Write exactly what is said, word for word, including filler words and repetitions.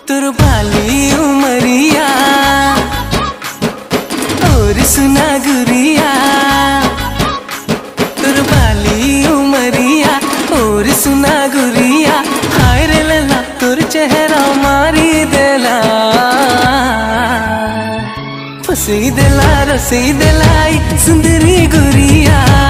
तुर बाली उमरिया और सुना गुरिया, तुर बाली उमरिया और सुना गुरिया, हाय रे लला तुर चेहरा मारी देला, फसी देला रसी देलाई सुंदरी गुरिया।